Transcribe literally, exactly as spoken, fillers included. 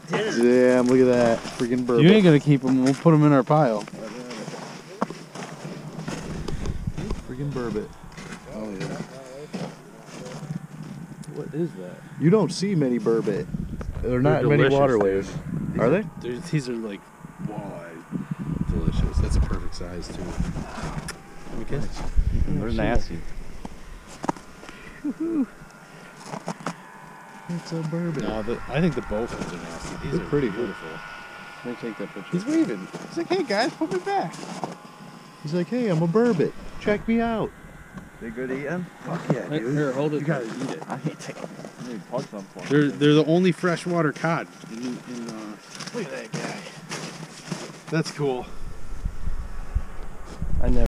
Damn, look at that. Freaking burbot. You ain't gonna keep them. We'll put them in our pile. Freaking burbot. Oh, yeah. What is that? You don't see many burbot. They're not They're many delicious, waterways. These Are they? They're, these are like walleye. Delicious. That's a perfect size, too. Let me kiss. They're nasty. It's a burbot. No, the, I think the bowfins are nasty. These They're are pretty beautiful. Let me take that picture. He's waving. He's like, hey guys, put me back. He's like, hey, I'm a burbot. Check me out. They good eating? Fuck yeah, Hey, dude. here, hold it. You gotta eat it. I need to. I need to plug some for They're, they're the only freshwater cod. In, in, uh, Look at that guy. that's cool. I never.